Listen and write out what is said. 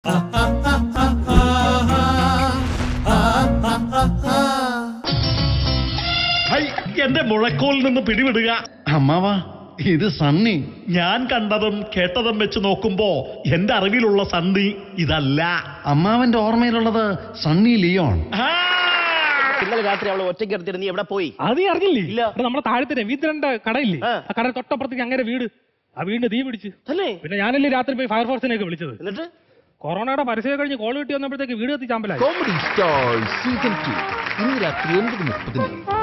എന്റെ മുഴക്കോലിൽ നിന്ന് പിടിവിടുക. അമ്മാവാ, ഇത് സണ്ണി. ഞാൻ കണ്ടതും കേട്ടതും വെച്ച് നോക്കുമ്പോ എന്റെ അറിവിലുള്ള സണ്ണി ഇതല്ല. അമ്മാവന്റെ ഓർമ്മയിലുള്ളത് സണ്ണി ലിയോൺ. ഇന്നലെ രാത്രി അവളെ ഒറ്റയ്ക്ക് എടുത്തിട്ട് നീ എവിടെ പോയി? അത് അറിഞ്ഞില്ലേ? ഇല്ല. നമ്മുടെ താഴത്തെ രവീന്ദ്രന്റെ കടയില്ലേ, ആ കട തൊട്ടപ്പുറത്തേക്ക് അങ്ങനെ വീട്, ആ വീടിന് തീ പിടിച്ച്. പിന്നെ ഞാനല്ലേ രാത്രി പോയി ഫയർഫോഴ്സിനെയൊക്കെ വിളിച്ചത്. എന്നിട്ട് കൊറോണയുടെ പരസ്യം കഴിഞ്ഞ് കോൾ കിട്ടി വന്നപ്പോഴത്തേക്ക് വീട് കത്തി ചാമ്പലായി. കോമഡി സ്റ്റാർ സീസൺ 2 ഇന്ന് രാത്രി 9:30.